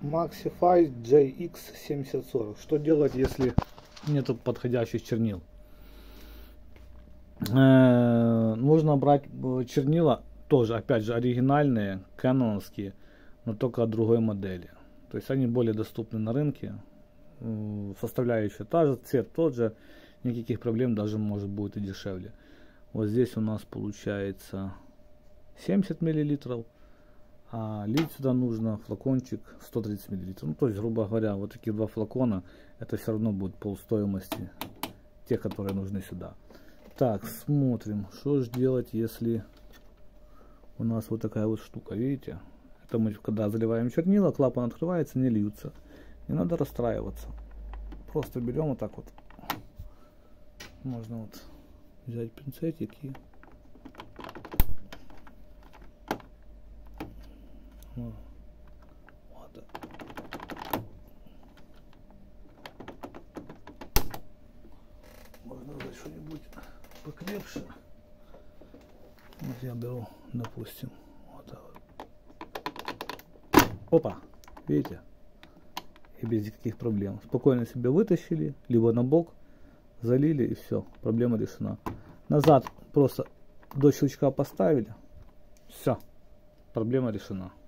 Maxify JX7040. Что делать, если нету подходящих чернил? Нужно брать чернила, тоже, опять же, оригинальные, кэноновские, но только от другой модели. То есть они более доступны на рынке. Составляющая та же, цвет тот же, никаких проблем, даже может будет и дешевле. Вот здесь у нас получается 70 мл, а лить сюда нужно флакончик 130 мл. Ну, то есть, грубо говоря, вот такие два флакона, это все равно будет полстоимости тех, которые нужны сюда. Так, смотрим, что же делать, если у нас вот такая вот штука, видите? Это мы, когда заливаем чернила, клапан открывается, не льются. Не надо расстраиваться. Просто берем вот так вот. Можно вот взять пинцетик и вот. Можно взять что-нибудь покрепше. Вот я беру, допустим, вот так вот. Опа, видите? И без никаких проблем. Спокойно себе вытащили, либо на бок, залили, и все, проблема решена. Назад просто до щелчка поставили, все, проблема решена.